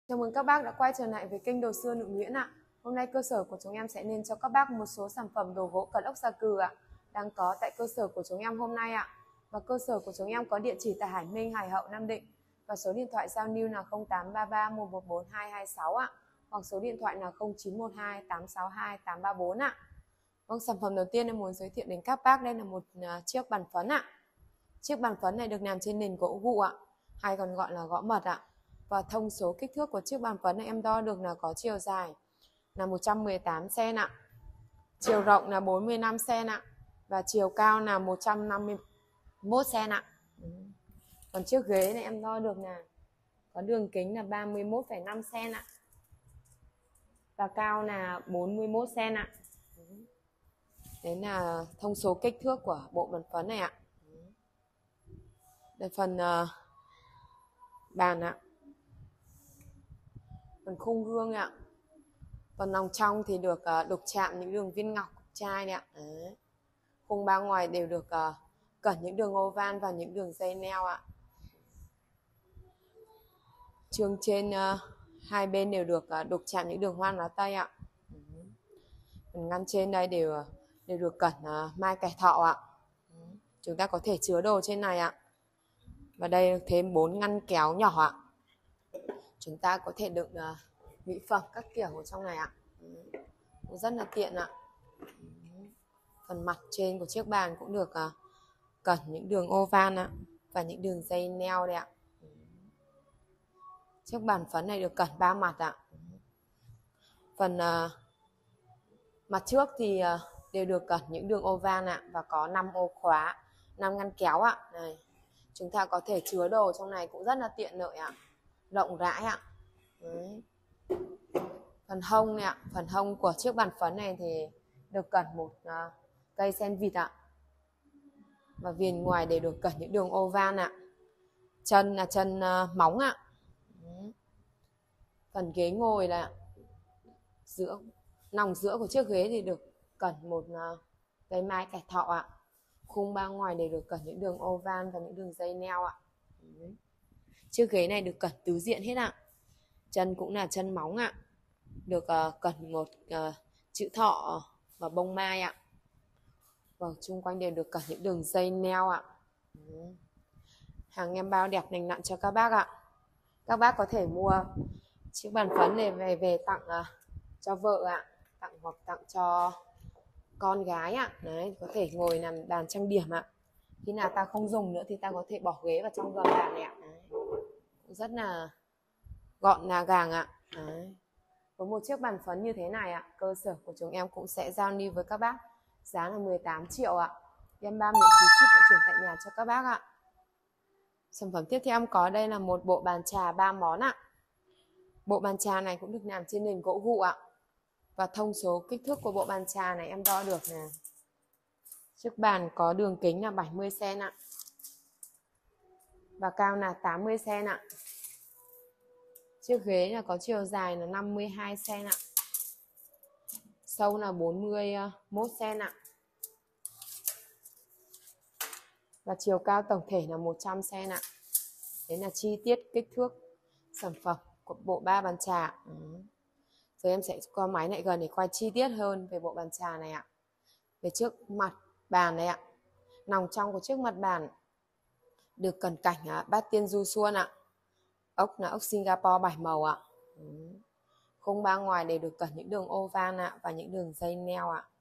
Chào mừng các bác đã quay trở lại với kênh Đồ Xưa Nữ Nguyễn ạ. Hôm nay cơ sở của chúng em sẽ lên cho các bác một số sản phẩm đồ gỗ cật ốc Sa Cừ ạ, đang có tại cơ sở của chúng em hôm nay ạ. Và cơ sở của chúng em có địa chỉ tại Hải Minh, Hải Hậu, Nam Định. Và số điện thoại giao lưu là 0833 114 226 ạ, hoặc số điện thoại là 0912 862 834 ạ. Vâng, sản phẩm đầu tiên em muốn giới thiệu đến các bác đây là một chiếc bàn phấn ạ. Chiếc bàn phấn này được làm trên nền gỗ gụ ạ, hay còn gọi là gõ mật ạ. Và thông số kích thước của chiếc bàn phấn này em đo được là có chiều dài là 118 cm ạ, chiều rộng là 45 cm ạ, và chiều cao là 151 cm ạ. Còn chiếc ghế này em đo được là có đường kính là 31,5 cm ạ, và cao là 41 cm ạ. Đấy là thông số kích thước của bộ bàn phấn này ạ. Đây phần bàn ạ, phần khung gương ạ. Phần lòng trong thì được đục chạm những đường viên ngọc chai này ạ. Đấy. Khung ba ngoài đều được cẩn những đường oval và những đường dây neo ạ. Chương trên hai bên đều được đục chạm những đường hoa lá tây ạ. Phần ngăn trên đây đều được cẩn mai cải thọ ạ. Chúng ta có thể chứa đồ trên này ạ. Và đây thêm 4 ngăn kéo nhỏ ạ. Chúng ta có thể đựng mỹ phẩm các kiểu ở trong này ạ. Rất là tiện ạ. Phần mặt trên của chiếc bàn cũng được cẩn những đường oval ạ, và những đường dây neo đây ạ. Chiếc bàn phấn này được cẩn 3 mặt ạ. Phần mặt trước thì đều được cẩn những đường oval ạ, và có 5 ô khóa, 5 ngăn kéo ạ. Này, chúng ta có thể chứa đồ trong này cũng rất là tiện lợi ạ, rộng rãi ạ. Đấy. Phần hông này ạ, phần hông của chiếc bàn phấn này thì được cẩn một cây sen vịt ạ, và viền ngoài đều được cẩn những đường oval ạ. Chân là chân móng ạ. Phần ghế ngồi là nòng giữa của chiếc ghế thì được cẩn một cây mai cải thọ ạ. Khung ba ngoài đều được cẩn những đường oval và những đường dây neo ạ. Chiếc ghế này được cẩn tứ diện hết ạ. Chân cũng là chân móng ạ, được cẩn một chữ thọ và bông mai ạ. Và chung quanh đều được cẩn những đường dây neo ạ. Hàng em bao đẹp lành lặn cho các bác ạ. Các bác có thể mua chiếc bàn phấn này về tặng cho vợ ạ, hoặc tặng cho con gái ạ. Đấy, có thể ngồi làm bàn trang điểm ạ. Khi nào ta không dùng nữa thì ta có thể bỏ ghế vào trong gầm bàn này ạ. Đấy. Rất là gọn gàng ạ. Đấy. Với một chiếc bàn phấn như thế này ạ, cơ sở của chúng em cũng sẽ giao lưu với các bác giá là 18 triệu ạ. Em bao miễn phí ship vận chuyển tại nhà cho các bác ạ. Sản phẩm tiếp theo em có đây là một bộ bàn trà 3 món ạ. Bộ bàn trà này cũng được làm trên nền gỗ gụ ạ. Và thông số kích thước của bộ bàn trà này em đo được nè. Chiếc bàn có đường kính là 70 cm ạ, và cao là 80 cm ạ. Chiếc ghế là có chiều dài là 52 cm ạ, sâu là 41 cm ạ, và chiều cao tổng thể là 100 cm ạ. Đấy là chi tiết kích thước sản phẩm của bộ 3 bàn trà. Giờ em sẽ qua máy lại gần để quay chi tiết hơn về bộ bàn trà này ạ. Về trước mặt bàn này ạ, nòng trong của chiếc mặt bàn được cẩn cảnh bát tiên du xuân ạ. Ốc là ốc Singapore 7 màu ạ. Khung ba ngoài đều được cẩn những đường oval ạ, và những đường dây neo ạ.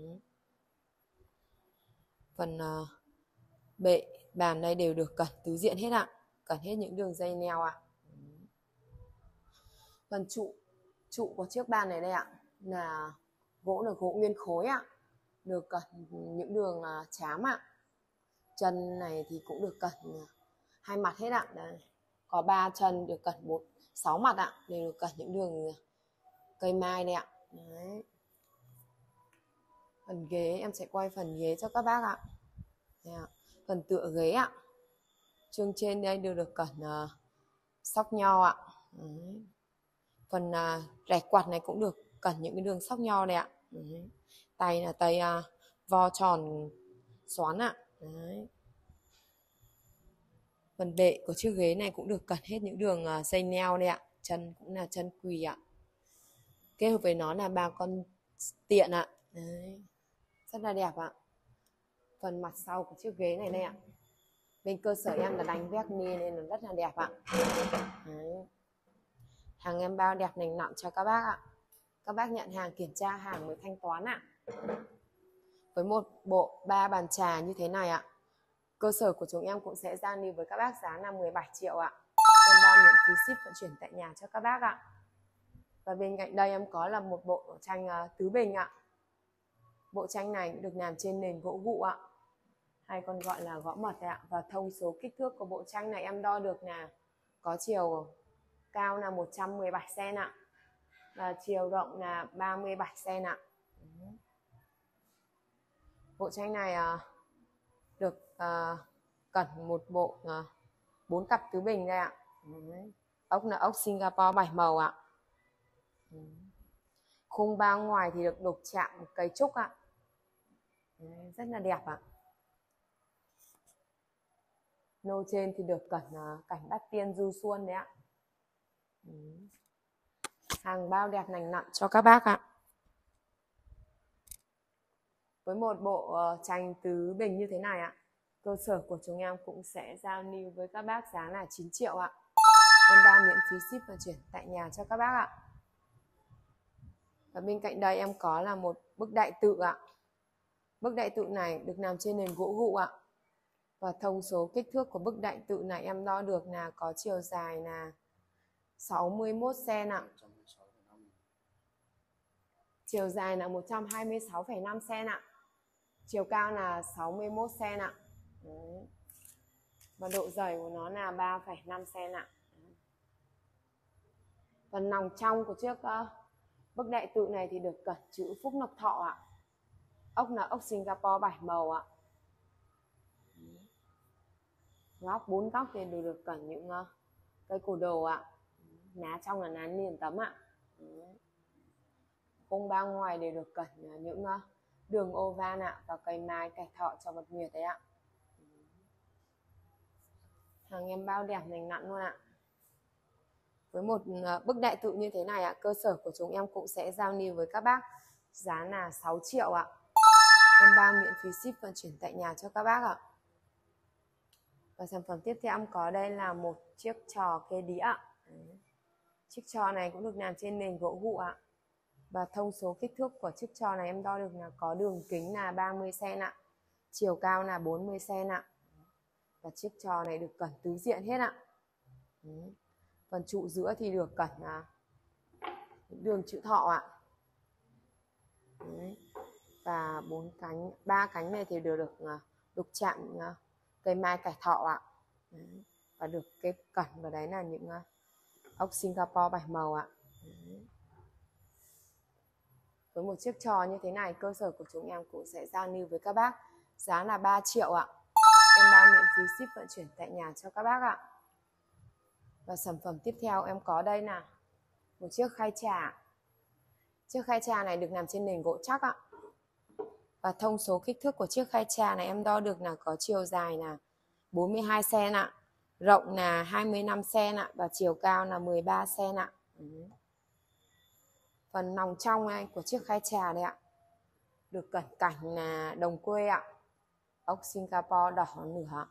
Phần bệ bàn đây đều được cẩn tứ diện hết ạ, cẩn hết những đường dây neo ạ. Phần trụ của chiếc bàn này đây ạ là gỗ nguyên khối ạ, được cẩn những đường chám ạ. Chân này thì cũng được cẩn 2 mặt hết ạ. Đây, có 3 chân được cẩn 6 mặt ạ, đều được cẩn những đường cây mai đây ạ. Đấy. Phần ghế em sẽ quay phần ghế cho các bác ạ. Đây ạ. Phần tựa ghế ạ, chương trên đây đều được cẩn sóc nho ạ. Đấy. Phần rẻ quạt này cũng được cẩn những cái đường sóc nho này ạ. Đấy. Tay là tay vo tròn xoắn ạ. Đấy. Phần bệ của chiếc ghế này cũng được cẩn hết những đường dây neo đây ạ. chân cũng là chân quỳ ạ. Kết hợp với nó là 3 con tiện ạ. Đấy. Rất là đẹp ạ. Phần mặt sau của chiếc ghế này đây ạ. Bên cơ sở em là đánh verni nên nó rất là đẹp ạ. Đấy. Hàng em bao đẹp lành lặn cho các bác ạ. Các bác nhận hàng kiểm tra hàng mới thanh toán ạ. Với một bộ 3 bàn trà như thế này ạ, cơ sở của chúng em cũng sẽ giao lưu với các bác giá là 17 triệu ạ. Em bao miễn phí ship vận chuyển tại nhà cho các bác ạ. Và bên cạnh đây em có là một bộ tranh tứ bình ạ. Bộ tranh này được làm trên nền gỗ gụ ạ, hay còn gọi là gõ mật ạ. Và thông số kích thước của bộ tranh này em đo được là có chiều cao là 117 cm ạ, và chiều rộng là 37 cm ạ. Bộ tranh này được cẩn một bộ 4 cặp tứ bình đây ạ. Ốc là ốc Singapore 7 màu ạ. Khung bao ngoài thì được đục chạm một cây trúc ạ. Rất là đẹp ạ. Nô trên thì được cẩn cảnh Bát Tiên du xuân đấy ạ. Hàng bao đẹp lành lặn cho các bác ạ. Với một bộ tranh tứ bình như thế này ạ, cơ sở của chúng em cũng sẽ giao lưu với các bác giá là 9 triệu ạ. Em bao miễn phí ship vận chuyển tại nhà cho các bác ạ. Và bên cạnh đây em có là một bức đại tự ạ. Bức đại tự này được làm trên nền gỗ gụ ạ. Và thông số kích thước của bức đại tự này em đo được là có chiều dài là 61 cm ạ. Chiều dài là 126,5 cm ạ. Chiều cao là 61 cm ạ. Đấy. Và độ dày của nó là 3,5 cm ạ. Phần nòng trong của chiếc bức đại tự này thì được cẩn chữ Phúc Lộc Thọ ạ. Ốc là ốc Singapore 7 màu ạ. Góc 4 góc thì đều được cẩn những cây cổ đồ ạ. Ná trong là ná liền tấm ạ. Khung bao ngoài đều được cẩn những đường ô van ạ, và cây mai cải thọ cho vật nguyệt đấy ạ. Hàng em bao đẹp lành lặn luôn ạ. Với một bức đại tự như thế này ạ, cơ sở của chúng em cũng sẽ giao lưu với các bác giá là 6 triệu ạ. Em bao miễn phí ship vận chuyển tại nhà cho các bác ạ. Và sản phẩm tiếp theo em có đây là một chiếc trò kê đĩa ạ. Chiếc trò này cũng được làm trên nền gỗ gụ ạ. Và thông số kích thước của chiếc trò này em đo được là có đường kính là 30 cm ạ, chiều cao là 40 cm ạ. Và chiếc trò này được cẩn tứ diện hết ạ. Phần trụ giữa thì được cẩn đường chữ thọ ạ. Và 3 cánh này thì đều được đục chạm cây mai cải thọ ạ. Và được cái cẩn vào đấy là những ốc Singapore 7 màu ạ. Với một chiếc trò như thế này, cơ sở của chúng em cũng sẽ giao lưu với các bác giá là 3 triệu ạ. Em bao miễn phí ship vận chuyển tại nhà cho các bác ạ. Và sản phẩm tiếp theo em có đây là một chiếc khay trà. Chiếc khay trà này được làm trên nền gỗ chắc ạ. Và thông số kích thước của chiếc khay trà này em đo được là có chiều dài là 42 cm ạ, rộng là 25 cm ạ, và chiều cao là 13 cm ạ. Phần nòng trong này của chiếc khay trà đây ạ, được cẩn cảnh là đồng quê ạ, ốc Singapore đỏ nửa.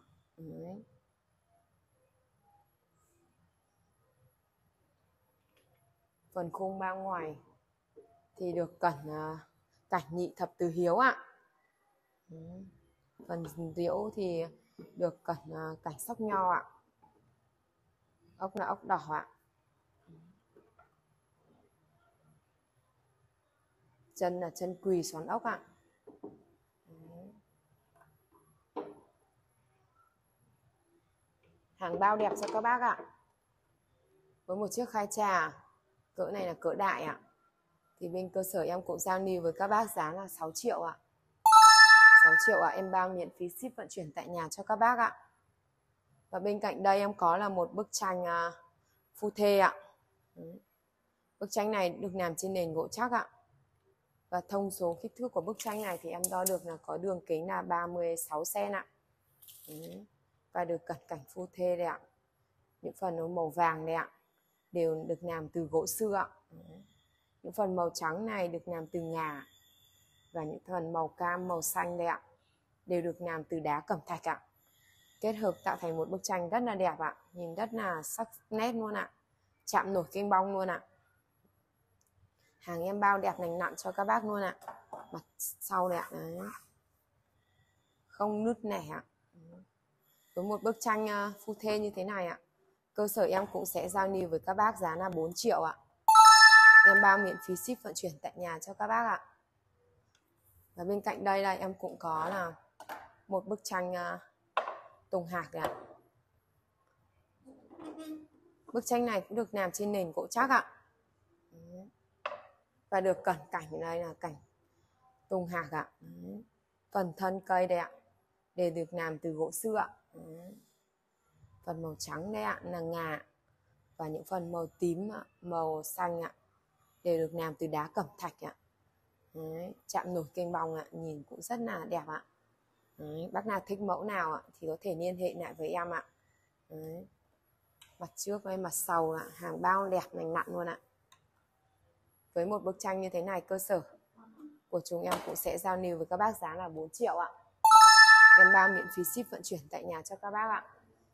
Phần khung bao ngoài thì được cẩn cảnh nhị thập tứ hiếu ạ. Phần diễu thì được cẩn cảnh sóc nho ạ. Ốc là ốc đỏ ạ. Chân là chân quỳ xoắn ốc ạ. Hàng bao đẹp cho các bác ạ. Với một chiếc khay trà cỡ này là cỡ đại ạ, thì bên cơ sở em cũng giao lưu với các bác giá là 6 triệu ạ. 6 triệu ạ, em bao miễn phí ship vận chuyển tại nhà cho các bác ạ. Và bên cạnh đây em có là một bức tranh phu thê ạ. Bức tranh này được làm trên nền gỗ chắc ạ. Và thông số kích thước của bức tranh này thì em đo được là có đường kính là 36 cm ạ. Và được cẩn cảnh phu thê đây ạ. Những phần nó màu vàng đây ạ. đều được làm từ gỗ sưa ạ. Những phần màu trắng này được làm từ ngà, và những phần màu cam, màu xanh đây ạ, đều được làm từ đá cẩm thạch ạ. Kết hợp tạo thành một bức tranh rất là đẹp ạ, nhìn rất là sắc nét luôn ạ, chạm nổi kinh bông luôn ạ. Hàng em bao đẹp lành lặn cho các bác luôn ạ. Mặt sau này ạ, đấy, không nứt nẻ ạ. Với một bức tranh phu thê như thế này ạ, cơ sở em cũng sẽ giao lưu với các bác giá là 4 triệu ạ. Em bao miễn phí ship vận chuyển tại nhà cho các bác ạ. Và bên cạnh đây là em cũng có là một bức tranh tùng hạc ạ. Bức tranh này cũng được làm trên nền gỗ chắc ạ. Và được cẩn cảnh ở đây là cảnh tùng hạc ạ. Phần thân cây đây ạ, đều được làm từ gỗ sưa ạ. Phần màu trắng đây ạ là ngà, và những phần màu tím, màu xanh ạ, đều được làm từ đá cẩm thạch ạ. Đấy, chạm nổi kênh bong ạ, nhìn cũng rất là đẹp ạ. Đấy, bác nào thích mẫu nào ạ thì có thể liên hệ lại với em ạ. Đấy, mặt trước với mặt sau ạ, hàng bao đẹp lành lặn luôn ạ. Với một bức tranh như thế này, cơ sở của chúng em cũng sẽ giao lưu với các bác giá là 4 triệu ạ. Em bao miễn phí ship vận chuyển tại nhà cho các bác ạ.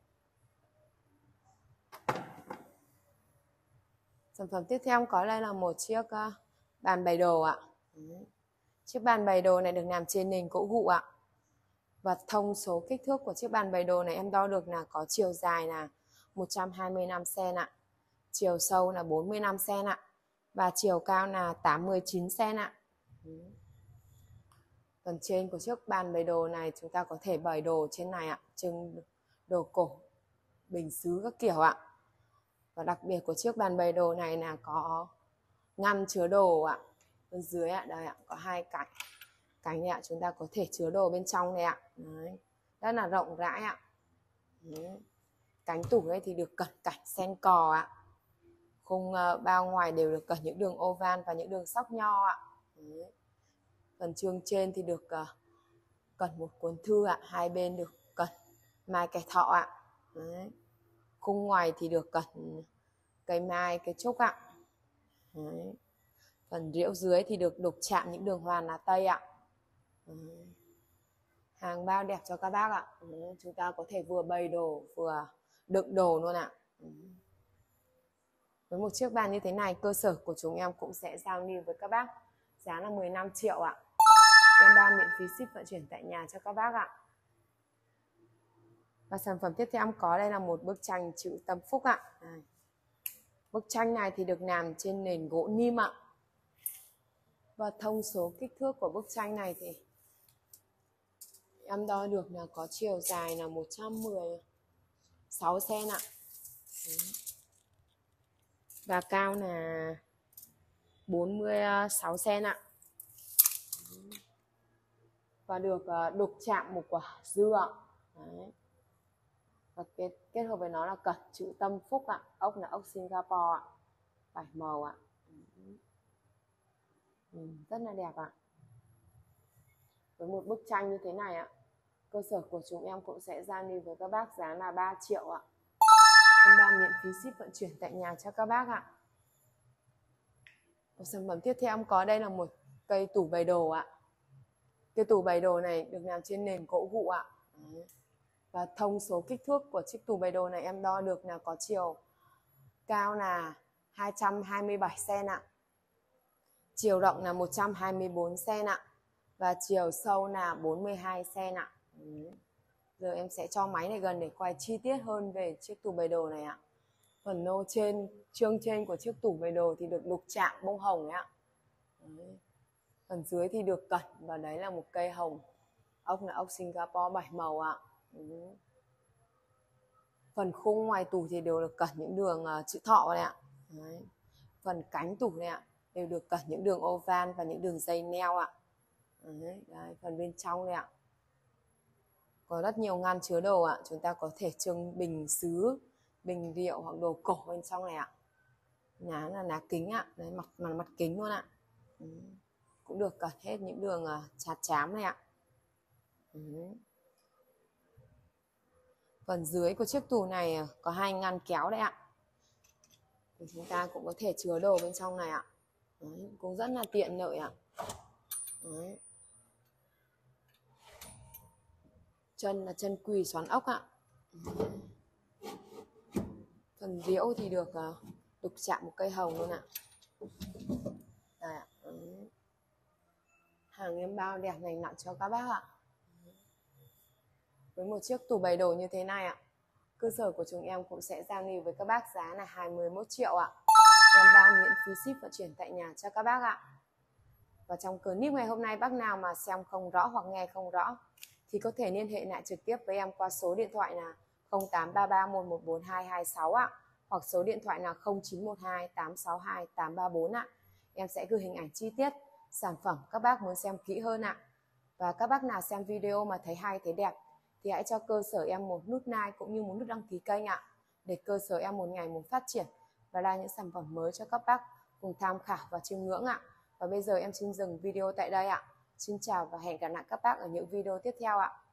Sản phẩm tiếp theo em có đây là một chiếc bàn bày đồ ạ. Chiếc bàn bày đồ này được làm trên nền gỗ gụ ạ. Và thông số kích thước của chiếc bàn bày đồ này em đo được là có chiều dài là 125 cm ạ, chiều sâu là 45 cm ạ, và chiều cao là 89 cm ạ. Phần trên của chiếc bàn bày đồ này chúng ta có thể bày đồ trên này ạ, trưng đồ cổ, bình sứ các kiểu ạ. Và đặc biệt của chiếc bàn bày đồ này là có ngăn chứa đồ ạ. Bên dưới ạ, đây ạ, có hai cánh này ạ, chúng ta có thể chứa đồ bên trong này ạ. Đấy, rất là rộng rãi ạ. Đấy. Cánh tủ đây thì được cẩn cảnh sen cò ạ. Khung bao ngoài đều được cẩn những đường oval và những đường sóc nho ạ. Đấy. Phần chương trên thì được cẩn một cuốn thư ạ, hai bên được cẩn mai cải thọ ạ. Đấy. Khung ngoài thì được cẩn cây mai, cây trúc ạ. Đấy. Phần rĩu dưới thì được đục chạm những đường hoàn lá tây ạ. Đấy. Hàng bao đẹp cho các bác ạ. Đấy. Chúng ta có thể vừa bày đồ vừa đựng đồ luôn ạ. Với một chiếc bàn như thế này, cơ sở của chúng em cũng sẽ giao lưu với các bác giá là 15 triệu ạ. Em bao miễn phí ship vận chuyển tại nhà cho các bác ạ. Và sản phẩm tiếp theo em có đây là một bức tranh chữ Tâm Phúc ạ. Đây. Bức tranh này thì được làm trên nền gỗ nim ạ. Và thông số kích thước của bức tranh này thì em đo được là có chiều dài là 116 cm ạ. Và cao là 46 cm ạ. Và được đục chạm một quả dưa. Đấy. Và kết hợp với nó là cẩn chữ Tâm Phúc ạ. Ốc là ốc Singapore ạ. Vải màu ạ. Rất là đẹp ạ. Với một bức tranh như thế này ạ, cơ sở của chúng em cũng sẽ giao lưu với các bác giá là 3 triệu ạ. Em bao miễn phí ship vận chuyển tại nhà cho các bác ạ. Một sản phẩm tiếp theo em có đây là một cây tủ bày đồ ạ. Cây tủ bày đồ này được làm trên nền gỗ gụ ạ. Và thông số kích thước của chiếc tủ bày đồ này em đo được là có chiều cao là 227 cm ạ, chiều rộng là 124 cm ạ, và chiều sâu là 42 cm ạ. Giờ em sẽ cho máy này gần để quay chi tiết hơn về chiếc tủ bày đồ này ạ. Phần lô trên, chương trên của chiếc tủ bày đồ thì được đục chạm bông hồng ấy ạ. Đấy. Phần dưới thì được cẩn, và đấy là một cây hồng. Ốc là ốc Singapore 7 màu ạ. Phần khung ngoài tủ thì đều được cẩn những đường chữ thọ này ạ. Đấy. Phần cánh tủ này ạ, đều được cẩn những đường oval và những đường dây neo ạ. Đấy. Đấy. Phần bên trong này ạ, có rất nhiều ngăn chứa đồ ạ. Chúng ta có thể trưng bình sứ, bình rượu hoặc đồ cổ bên trong này ạ. Ná là ná kính ạ. Đấy, mặt kính luôn ạ. Cũng được cẩn hết những đường chát chám này ạ. Phần dưới của chiếc tủ này có hai ngăn kéo đấy ạ. thì chúng ta cũng có thể chứa đồ bên trong này ạ. Đấy, cũng rất là tiện lợi ạ. Đấy. Chân là chân quỳ xoắn ốc ạ. Đấy. Phần rĩu thì được đục chạm một cây hồng luôn ạ. Đây ạ. Đấy. Hàng em bao đẹp lành lặn cho các bác ạ. Với một chiếc tủ bày đồ như thế này ạ, cơ sở của chúng em cũng sẽ giao lưu với các bác giá là 21 triệu ạ. Em bao miễn phí ship vận chuyển tại nhà cho các bác ạ. Và trong clip ngày hôm nay bác nào mà xem không rõ hoặc nghe không rõ thì có thể liên hệ lại trực tiếp với em qua số điện thoại là 0833114226 ạ, hoặc số điện thoại là 0912862834 ạ. Em sẽ gửi hình ảnh chi tiết sản phẩm các bác muốn xem kỹ hơn ạ. Và các bác nào xem video mà thấy hay thấy đẹp thì hãy cho cơ sở em một nút like cũng như một nút đăng ký kênh ạ, để cơ sở em một ngày một phát triển và ra những sản phẩm mới cho các bác cùng tham khảo và chiêm ngưỡng ạ. Và bây giờ em xin dừng video tại đây ạ. Xin chào và hẹn gặp lại các bác ở những video tiếp theo ạ.